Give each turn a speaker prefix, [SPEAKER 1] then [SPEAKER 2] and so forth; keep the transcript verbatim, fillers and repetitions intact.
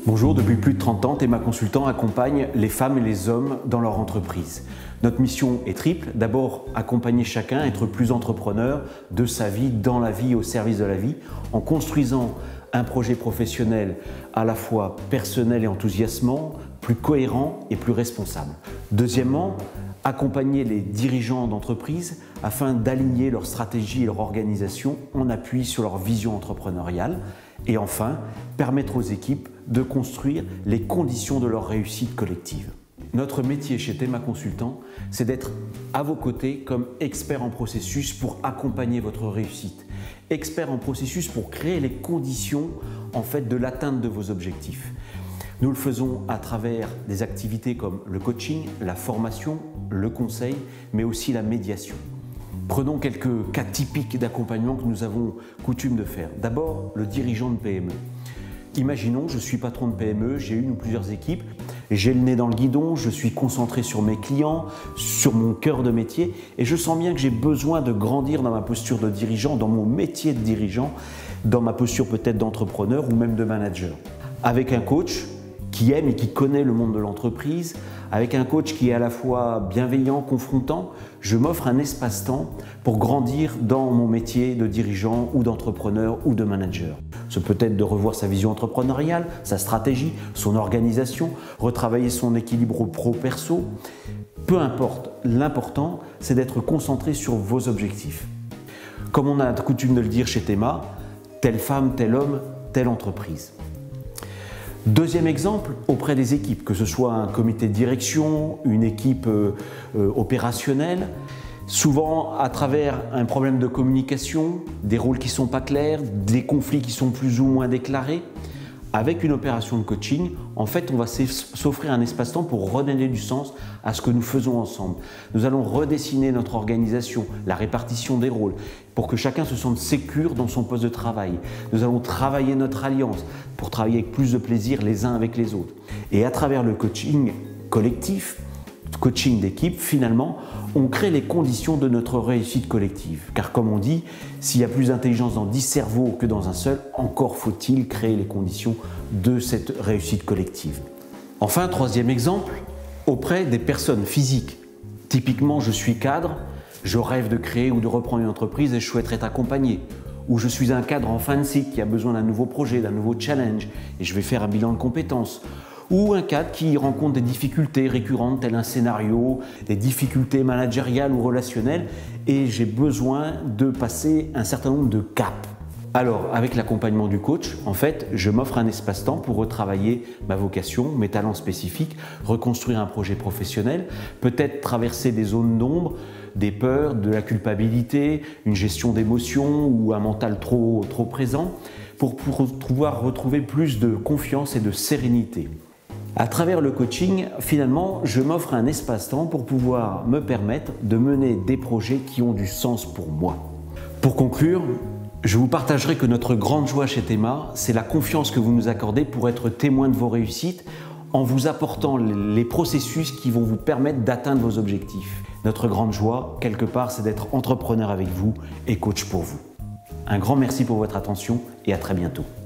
[SPEAKER 1] Bonjour, depuis plus de trente ans, Théma Consultant accompagne les femmes et les hommes dans leur entreprise. Notre mission est triple. D'abord, accompagner chacun, être plus entrepreneur de sa vie, dans la vie, au service de la vie, en construisant un projet professionnel à la fois personnel et enthousiasmant, plus cohérent et plus responsable. Deuxièmement, accompagner les dirigeants d'entreprise afin d'aligner leur stratégie et leur organisation en appui sur leur vision entrepreneuriale. Et enfin, permettre aux équipes de construire les conditions de leur réussite collective. Notre métier chez Théma Consultant, c'est d'être à vos côtés comme expert en processus pour accompagner votre réussite. Expert en processus pour créer les conditions en fait, de l'atteinte de vos objectifs. Nous le faisons à travers des activités comme le coaching, la formation, le conseil, mais aussi la médiation. Prenons quelques cas typiques d'accompagnement que nous avons coutume de faire. D'abord, le dirigeant de P M E. Imaginons, je suis patron de P M E, j'ai une ou plusieurs équipes, j'ai le nez dans le guidon, je suis concentré sur mes clients, sur mon cœur de métier et je sens bien que j'ai besoin de grandir dans ma posture de dirigeant, dans mon métier de dirigeant, dans ma posture peut-être d'entrepreneur ou même de manager. Avec un coach qui aime et qui connaît le monde de l'entreprise, avec un coach qui est à la fois bienveillant, confrontant, je m'offre un espace-temps pour grandir dans mon métier de dirigeant ou d'entrepreneur ou de manager. Ce peut être de revoir sa vision entrepreneuriale, sa stratégie, son organisation, retravailler son équilibre pro-perso. Peu importe, l'important, c'est d'être concentré sur vos objectifs. Comme on a coutume de le dire chez Théma, telle femme, tel homme, telle entreprise. Deuxième exemple, auprès des équipes, que ce soit un comité de direction, une équipe euh, euh, opérationnelle, souvent à travers un problème de communication, des rôles qui ne sont pas clairs, des conflits qui sont plus ou moins déclarés. Avec une opération de coaching, en fait, on va s'offrir un espace-temps pour redonner du sens à ce que nous faisons ensemble. Nous allons redessiner notre organisation, la répartition des rôles, pour que chacun se sente sécure dans son poste de travail. Nous allons travailler notre alliance pour travailler avec plus de plaisir les uns avec les autres. Et à travers le coaching collectif, coaching d'équipe, finalement, on crée les conditions de notre réussite collective. Car comme on dit, s'il y a plus d'intelligence dans dix cerveaux que dans un seul, encore faut-il créer les conditions de cette réussite collective. Enfin, troisième exemple, auprès des personnes physiques. Typiquement, je suis cadre, je rêve de créer ou de reprendre une entreprise et je souhaiterais être accompagné. Ou je suis un cadre en fin de cycle qui a besoin d'un nouveau projet, d'un nouveau challenge et je vais faire un bilan de compétences. Ou un cadre qui rencontre des difficultés récurrentes tel un scénario, des difficultés managériales ou relationnelles et j'ai besoin de passer un certain nombre de caps. Alors, avec l'accompagnement du coach, en fait, je m'offre un espace-temps pour retravailler ma vocation, mes talents spécifiques, reconstruire un projet professionnel, peut-être traverser des zones d'ombre, des peurs, de la culpabilité, une gestion d'émotions ou un mental trop, trop présent, pour pouvoir retrouver plus de confiance et de sérénité. À travers le coaching, finalement, je m'offre un espace-temps pour pouvoir me permettre de mener des projets qui ont du sens pour moi. Pour conclure, je vous partagerai que notre grande joie chez Théma, c'est la confiance que vous nous accordez pour être témoin de vos réussites en vous apportant les processus qui vont vous permettre d'atteindre vos objectifs. Notre grande joie, quelque part, c'est d'être entrepreneur avec vous et coach pour vous. Un grand merci pour votre attention et à très bientôt.